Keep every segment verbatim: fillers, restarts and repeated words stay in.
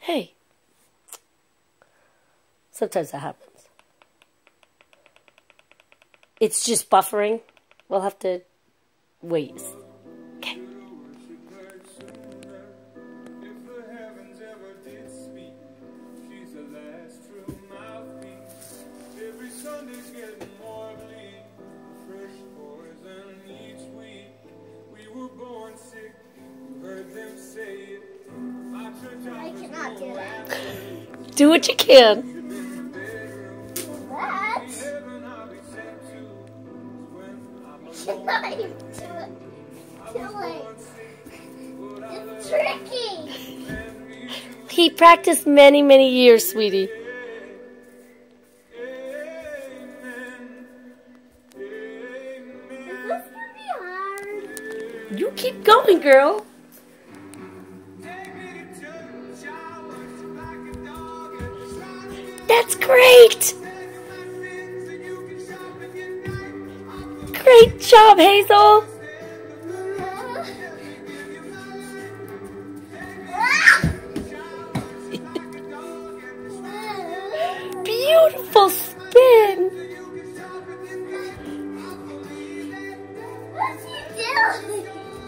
Hey. Sometimes that happens. It's just buffering. We'll have to wait. Okay. I cannot do that. Do what you can. That? I cannot even do it. Do it. It's tricky. He practiced many, many years, sweetie. Is this gonna be hard? You keep going, girl. That's great! Great job, Hazel! Beautiful spin! What's he doing?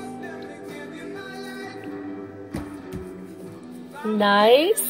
Nice.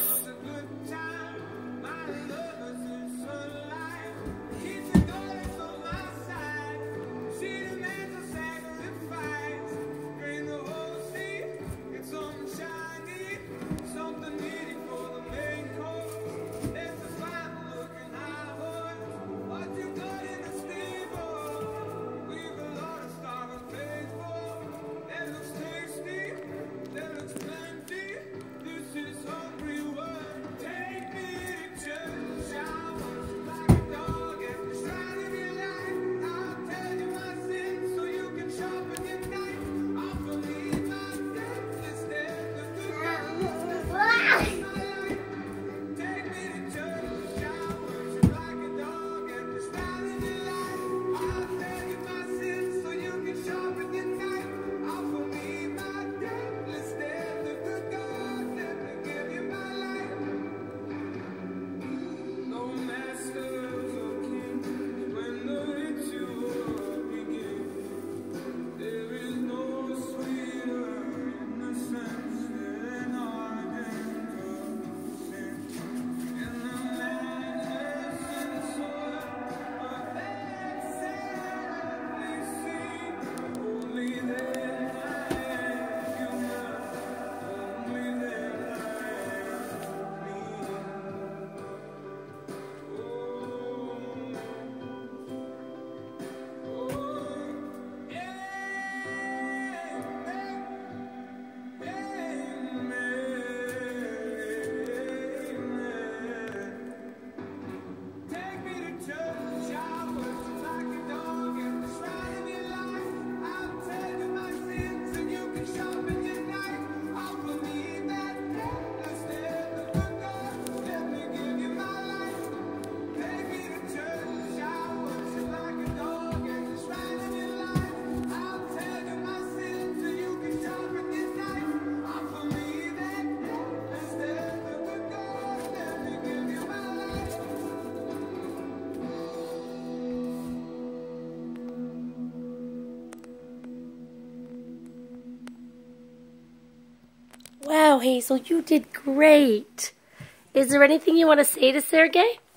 Wow, Hazel, you did great. Is there anything you want to say to Sergei?